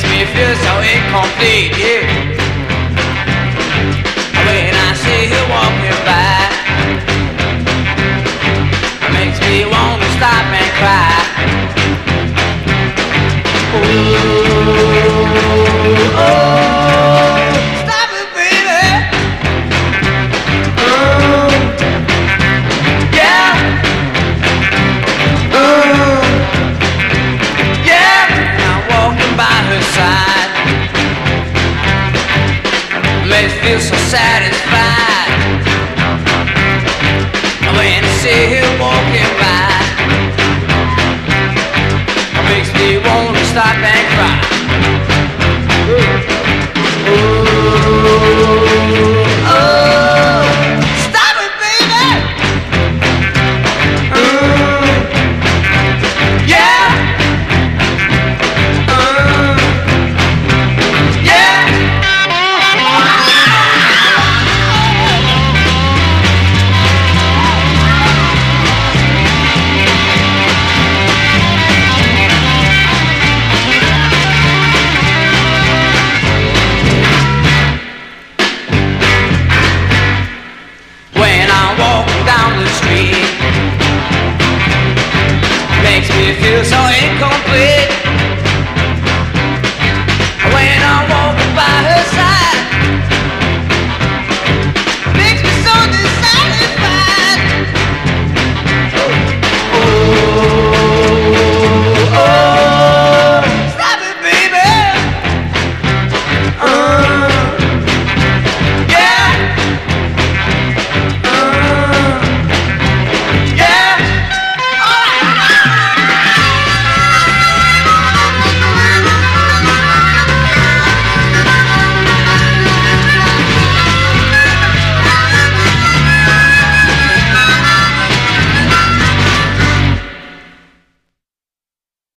me feel so incomplete, yeah. When I see her walking by, it makes me want to stop and cry. Ooh, oh, stop it, baby. Ooh, yeah. Ooh, yeah. I'm walking by her side, makes me feel so satisfied.